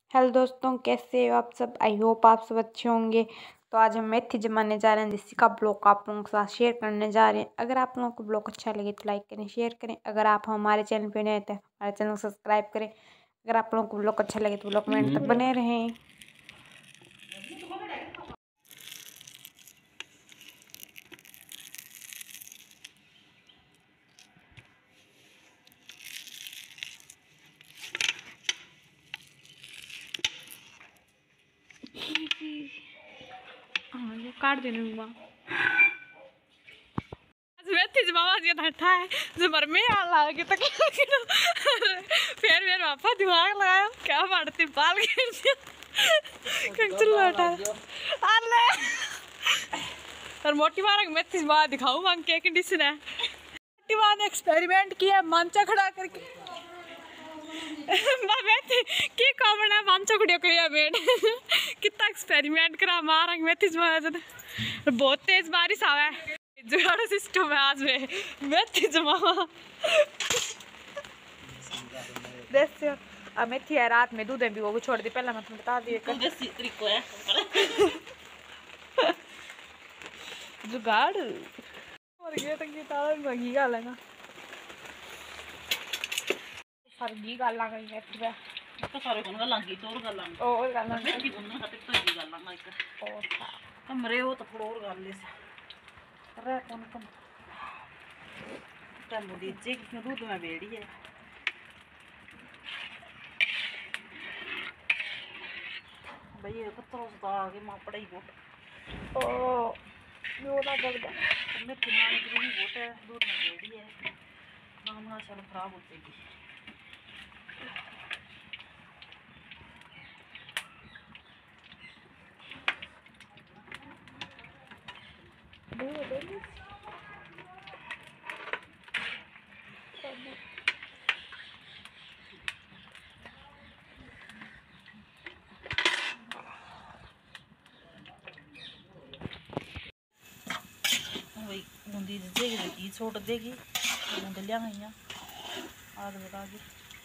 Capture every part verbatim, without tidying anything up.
Hello दोस्तों, कैसे हो आप सब। आई होप आप सब अच्छे होंगे। तो आज हम मेथी जमाने जा रहे हैं, जिसका का ब्लॉग आप लोगों के साथ शेयर करने जा रहे हैं। अगर आप लोगों को ब्लॉग अच्छा लगे तो लाइक करें, शेयर करें। अगर आप हमारे चैनल पे नए हैं तो हमारे चैनल को सब्सक्राइब करें। अगर आप लोगों को ब्लॉग अच्छा लगे तो ब्लॉग कमेंट तक बने रहें। हाँ, ये काट देने मेथी जमावा जी ठट्ठा है जो मर में आ लागे तक फिर फिर वापस दिमाग लगाया क्या मारती बाल के कंचल लटा अरे और मोटी मार मेथी जमा दिखाऊं मांग के कंडीशन है। मोटी मार ने एक्सपेरिमेंट किया मांचा खड़ा करके मेथी की कॉमन है मांचा खड़ियो करिया बेड कितना एक्सपेरिमेंट करा मारंग मेथी जमा बहुत तेज बारिश आवा है। जुगाड़ सिस्टम है आज में मेथी जमावा देखो अब मेथी है रात में दूध में भी वो छोड़ दी। पहले मैं तुम्हें बता दिए देसी तरीका है जुगाड़ और ये तक की ताला घी गाल है ना सारी घी गाल लग गई है फिर तो सारे कौन गाल लगी तो और गाल लगी और गाल लगी मेथी कौन खाते तो घी गाल लगा एक और हमरे हो तो थोड़ा और गाल ले से अरे कौन कौन टाइम दीजिए कि दूध में बेड़ी है भाई ये कतरो सा आगे मां पड़ाई को ओ योला दब गया मैं किनारे की बोट है दूध में बेड़ी है ना ना चलो खराब हो जाएगी। भाई बूंदी देगी घी छोड़ देगी बूंद लिया गई आग लगा के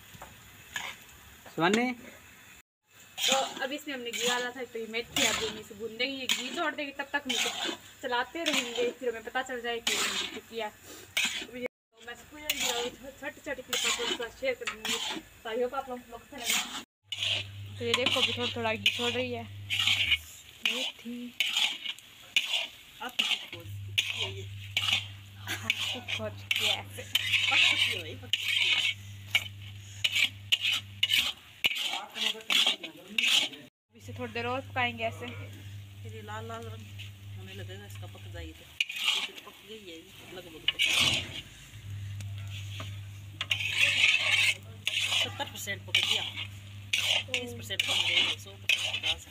सुने। तो अब इसमें हमने घी डाला था तो ये मेथी अब ये से भून देंगे, ये घी छोड़ देगी तब तक हम चलाते रहेंगे फिर हमें पता चल जाए कि चुकी है। तो मैं छोटी छोटी क्लिप आपको शेयर कर दूँगी तो आई होप आप लोगों को अच्छा लगा। तो ये देखो अभी थोड़ा थोड़ा घी छोड़ रही है मेथी इसे थोड़ी देर और पकाएंगे ऐसे फिर लाल लाल रंग होने लगेगा इसका पक जाइए तो पक गई है लगभग सत्तर परसेंट पक गया तीस परसेंट पक गई सौ पचास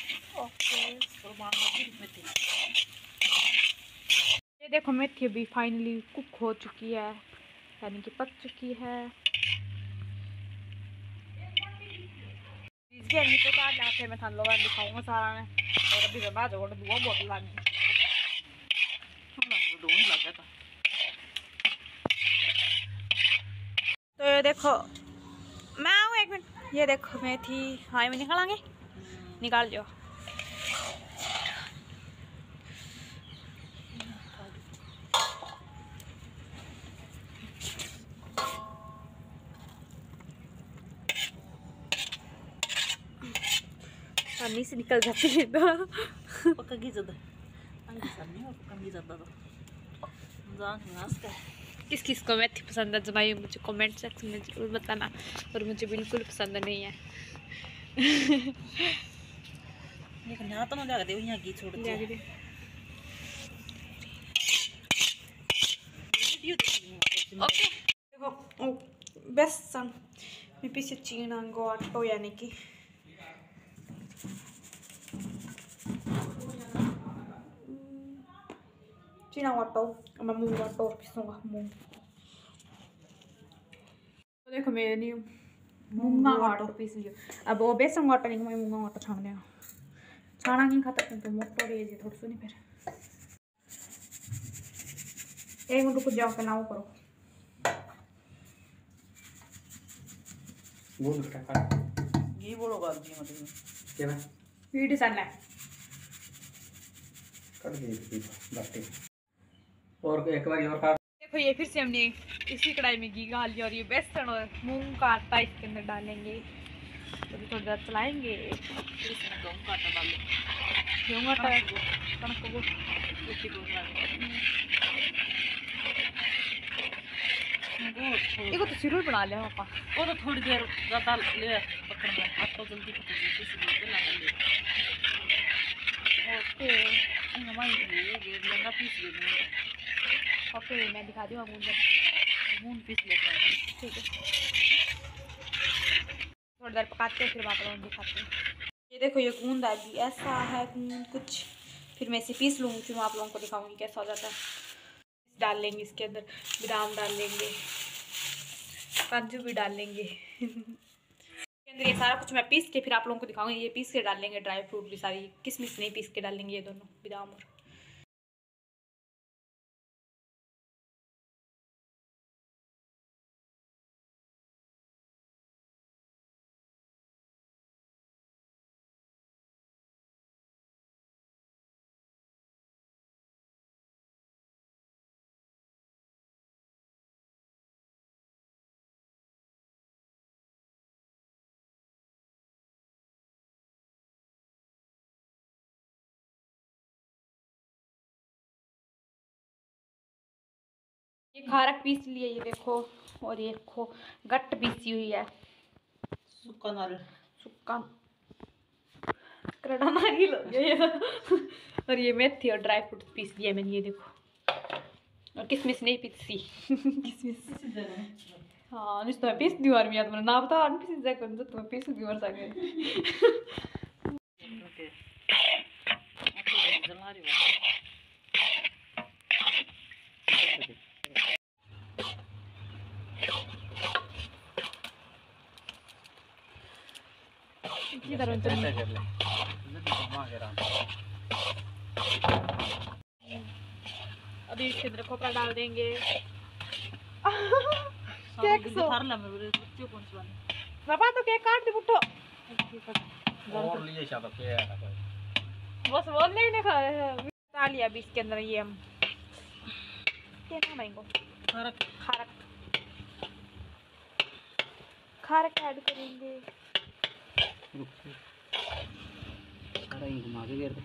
मेथी। ये देखो मेथी अभी फाइनली कुक हो चुकी है यानी कि पक चुकी है। तो फिर मैं थान लोग दिखाऊंगा सारा ने और अभी मैं जो दुआ बहुत लग लगा था। तो ये देखो मैं आऊँ एक मिनट, ये देखो मेथी हाँ में निकालेंगे निकाल जाओ। पानी से निकल जाती है तो पक्की ज़्यादा पक्की ज़्यादा तो किस किस को मेथी पसंद है जमाई मुझे कमेंट सेक्शन में जरूर बताना और मुझे बिल्कुल पसंद नहीं है। ये तो ना दे यहाँ घी छोड़ दे ओके देखो बेसन मैं पीछे चीना आटो यानी कि चीना आटो मैं मूंग आटो पीसूंगा मूंग। तो देखो मेरे नहीं मूंगा आटो पीस लियो अब वो बेसन आटा नहीं मैं मूंगा आटा छान देना छाना नहीं खाता क्योंकि मोटो रही है थोड़ी सुनी फिर एक मिनट को जाओ बनाओ करो घी बोलो गाल दी मतलब क्या है वीडियो चलना है कर दे दी बाटे और एक बार और काट। देखो ये फिर से हमने इसी कढ़ाई में घी डाल लिया और ये बेसन और मूंग का आटा इसके अंदर डालेंगे। अभी थोड़ी देर चलाएंगे फिर इसमें गेहूँ का आटा डालेंगे। गेहूँ आटा कनक को देखो तो सिरुल बना लिया पापा वो तो थोड़ी देर ज़्यादा ले पकड़ना है तो जल्दी पकड़ ले इसलिए ना कर ले ओके हमारी ये गेट लगा पीस ले ओके मैं दिखा दूँ अमूल मून पीस लेते हैं ठीक है। थोड़ी देर पकाते हैं फिर वहाँ पर दिखाते हैं। ये देखो ये गूंद अभी ऐसा है गूंद कुछ फिर मैं इसे पीस लूँगी फिर मैं आप लोगों को दिखाऊंगी कैसा हो जाता है। डाल लेंगे इसके अंदर बादाम डाल लेंगे काजू भी डाल लेंगे इसके अंदर ये सारा कुछ मैं पीस के फिर आप लोगों को दिखाऊंगी। ये पीस के डाल लेंगे ड्राई फ्रूट भी सारी किसमिस नहीं पीस के डाल लेंगे ये दोनों बादाम और ये खारक पीस लिए ये देखो और ये खो गट्ट पीसी हुई है सुक्का नारियल सुक्का करड़ा नारियल हो गया ये और ये मेथी और ड्राई फ्रूट पीस लिया मैंने ये देखो और किसमिस नहीं पीसी किसमिस हाँ निश्चित मैं पीस दी और मैं तुम्हें ना बता और पीस जाए कौन तो तुम्हें पीस दी और सागे ओके जला रही है किधर उन चलने कर ले जल्दी घुमा के रहा अभी इसके अंदर खोपरा डाल देंगे केक सो हर ला में बच्चों कौन सा पापा तो केक काट दे पुट्ठो और लिए शायद के है कोई बस बोल नहीं ने डाल लिया अभी इसके अंदर ये हम क्या नाम है इनको खारक खारक खारक ऐड करेंगे सारा ही घुमा के गिर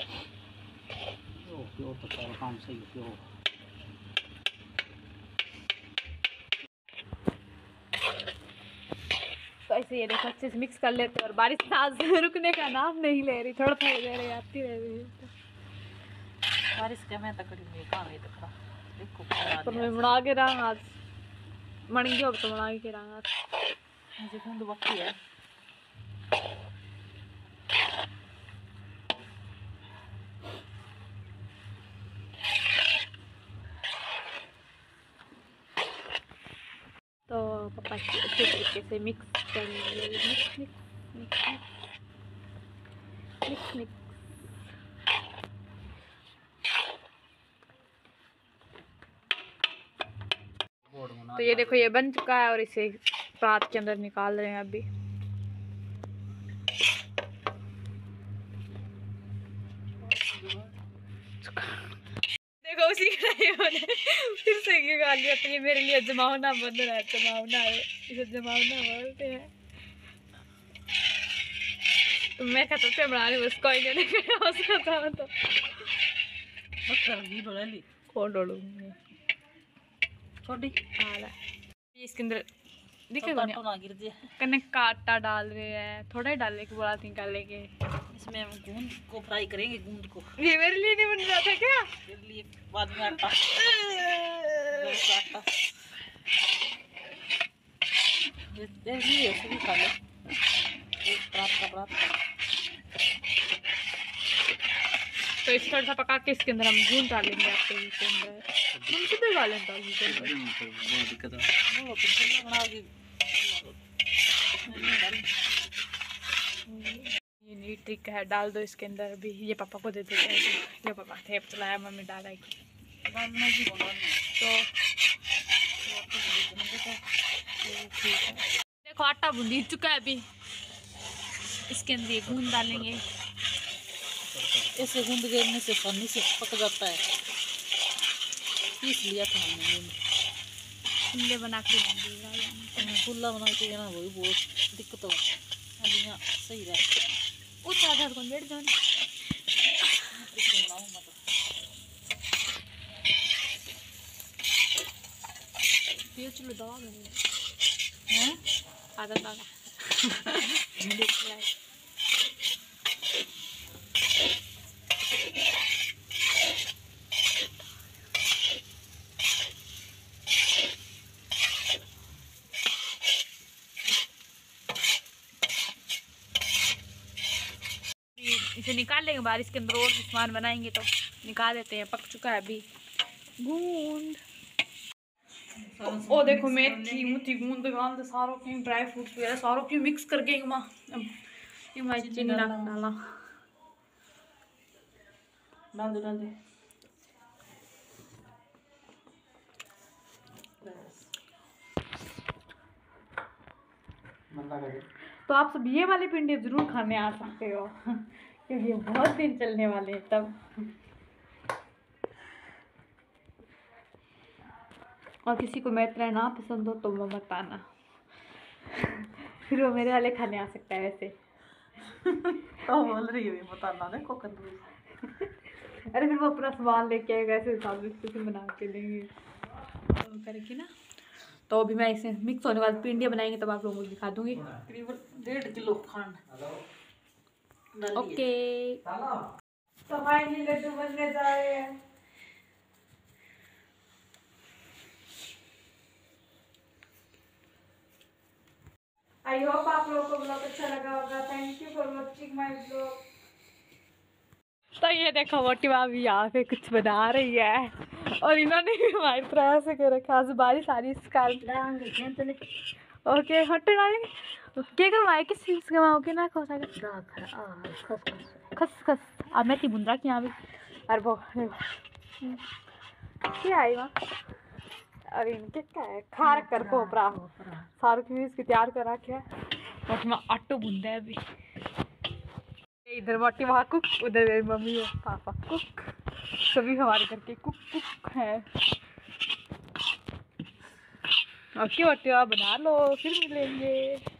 ओ प्योर तो सारा काम सही है प्योर तो ऐसे ये देखो अच्छे से मिक्स कर लेते हैं और बारिश आज रुकने का नाम नहीं ले रही थोड़ा थोड़ी देर आती रह रही है बारिश के मैं तकड़ी में कहां है तकड़ा देखो पर मैं बना के रंग आज मन गया तो बना के रंग आज मुझे गंद बाकी है तो पापा अच्छे तरीके से मिक्स कर लेंगे mix mix mix mix mix तो ये देखो ये बन चुका है और इसे परात के अंदर निकाल रहे हैं अभी देखो उसी कढ़ाई फिर से ये गाल दिया तो ये मेरे लिए जमावना बन रहा है जमावना है इसे जमावना बोलते हैं तो मैं कहता था बना रही बस कोई नहीं करना उसका था तो बस कर दी बड़ा ली कौन डोलूंगी छोटी हां इसके अंदर देखो तो ना गिर दिया कने का आटा डाल रहे हैं थोड़ा ही डालने के बाद निकालेंगे इसमें हम गूंद को फ्राई करेंगे गूंद को ये मेरे लिए नहीं बन रहा था क्या मेरे लिए बाद में आटा आटा ये देख लिए ऐसे भी खा ले एक परात का परात तो इस थोड़ा सा पका के इसके अंदर हम गूंद डालेंगे आपके इसके अंदर हम कितने डालें डाल बहुत दिक्कत है वो फिर बनाओगी ये नी ट्रिक है डाल दो इसके अंदर अभी ये पापा को दे देते हैं ये पापा टेप चलाया मम्मी डालेगी डालना ही तो ठीक है देखो आटा भून चुका है अभी इसके अंदर ये गूंद डालेंगे। ऐसे गूंद गिरने से आसानी से पक जाता है। पीस लिया था हमने गूंद। फुल्ले बना के फुल्ला बना के ना वही बहुत दिक्कत हो। अभी यहाँ सही रहा। उतना धर को बैठ जाओ। ये चलो दवा में हैं? आधा दाना देख लाए। इसे निकाल लेंगे बाहर, इसके अंदर और भी सामान बनाएंगे तो निकाल देते हैं। पक चुका है अभी गूंद। ओ देखो मेथी मुथी गूंद गांद सारों की ड्राई फ्रूट्स वगैरह सारों की मिक्स करके इमा इमा चीनी डाल डाला डाल दे डाल दे। तो आप सब ये वाले पिंडे जरूर खाने आ सकते हो क्योंकि ये बहुत दिन चलने वाले हैं तब। और किसी को मेथी ना पसंद हो तो वो मत आना फिर वो मेरे वाले खाने आ सकता है वैसे। तो बोल रही है बताना ना को अरे फिर वो अपना सामान लेके आएगा ऐसे हिसाब से कुछ बना के देंगे तो करके ना। तो अभी मैं इसे मिक्स होने के बाद पिंडियाँ बनाएंगे तब आप लोगों को दिखा दूंगी। तकरीबन डेढ़ किलो खंड। ओके तो फाइनली लड्डू बनने जा रहे हैं। आई होप आप लोगों को ब्लॉग अच्छा लगा होगा। Thank you for watching my blog. तो ये देखो मोटी भाभी यहाँ पे कुछ बना रही है और इन्होंने भी हमारी तरह से कर रखा है। बारिश आ रही है। ओके हटे डालेंगे क्या करवाए किस चीज़ के वहाँ ना खो सके खस खस अब मैं बुंदरा की यहाँ भी अरे वो क्या आई वहाँ अरे इनके क्या है खार कर पोपरा सारू की इसकी तैयार कर रखे है और मैं आटो बुंदा है अभी। इधर मोटी वहाँ कुक उधर मेरी मम्मी और पापा कुक सभी हमारे घर के कुक कुक है। ओके मोटी बना लो फिर मिलेंगे।